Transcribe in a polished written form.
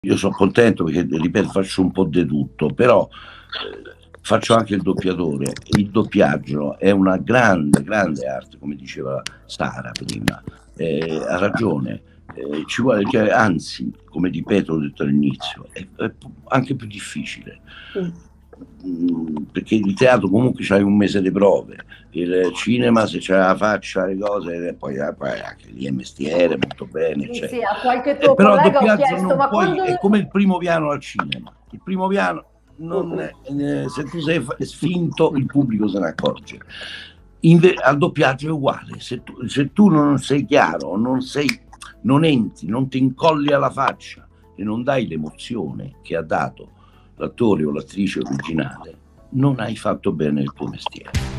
io sono contento perché, ripeto, faccio un po' di tutto, però faccio anche il doppiatore. Il doppiaggio è una grande, grande arte, come diceva Sara prima. Ha ragione. Ci vuole, cioè, anzi, come ripeto, ho detto all'inizio, è anche più difficile. Perché il teatro comunque c'hai un mese di prove, il cinema se c'è la faccia, le cose, e poi anche lì è mestiere, molto bene, Sì, eccetera. sì, a qualche tuo Però il collega ho doppiaggio chiesto, non ma puoi, quando... è come il primo piano al cinema. Il primo piano non se tu sei sfinto, il pubblico se ne accorge. Al doppiaggio è uguale, se tu non sei chiaro, non entri, non ti incolli alla faccia e non dai l'emozione che ha dato l'attore o l'attrice originale, non hai fatto bene il tuo mestiere.